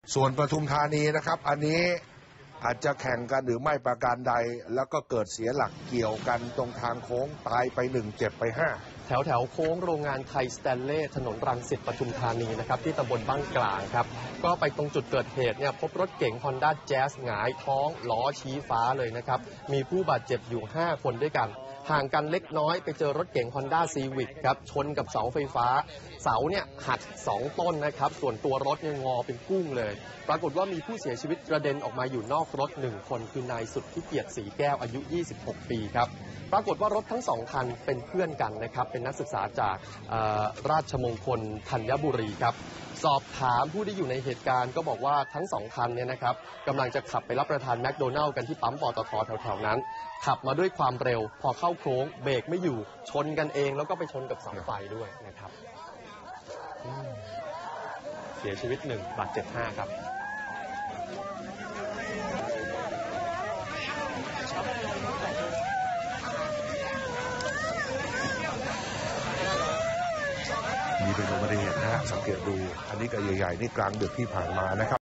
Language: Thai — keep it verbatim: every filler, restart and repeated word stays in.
ส่วนปทุมธานีนะครับอันนี้อาจจะแข่งกันหรือไม่ประการใดแล้วก็เกิดเสียหลักเกี่ยวกันตรงทางโค้งตายไปหนึ่งเจ็บไปห้าแถวแถวโค้งโรงงานไทยสแตนเล่ถนนรังสิตปทุมธานีนะครับที่ตำบลบ้านกลางครับก็ไปตรงจุดเกิดเหตุเนี่ยพบรถเก๋ง Honda Jazz หงายท้องล้อชี้ฟ้าเลยนะครับมีผู้บาดเจ็บอยู่ห้าคนด้วยกันห่างกันเล็กน้อยไปเจอรถเก๋ง Honda Civic ครับชนกับเสาไฟฟ้าเสาเนี่ยหักสองต้นนะครับส่วนตัวรถเนี่ยงอเป็นกุ้งเลยปรากฏว่ามีผู้เสียชีวิตกระเด็นออกมาอยู่นอกรถหนึ่งคนคือนายสุดที่เกียรติศรีแก้วอายุยี่สิบหกปีครับปรากฏว่ารถทั้งสองคันเป็นเพื่อนกันนะครับเป็นนักศึกษาจากราชมงคลธัญบุรีครับสอบถามผู้ที่อยู่ในเหตุการณ์ก็บอกว่าทั้งสองคันเนี่ยนะครับกำลังจะขับไปรับประทานแมคโดนัลล์กันที่ปั๊มปตท.แถวๆนั้นขับมาด้วยความเร็วพอเข้าโค้งเบรกไม่อยู่ชนกันเองแล้วก็ไปชนกับเสาไฟด้วยนะครับเสียชีวิตหนึ่งบาดเจ็บห้าครับมีเป็นอุบัติเหตุนะฮะสังเกตดูอันนี้ก็ใหญ่ๆนี่กลางดึกที่ผ่านมานะครับ